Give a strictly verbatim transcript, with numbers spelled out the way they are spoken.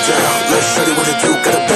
down. Let's shut it, what it do, got a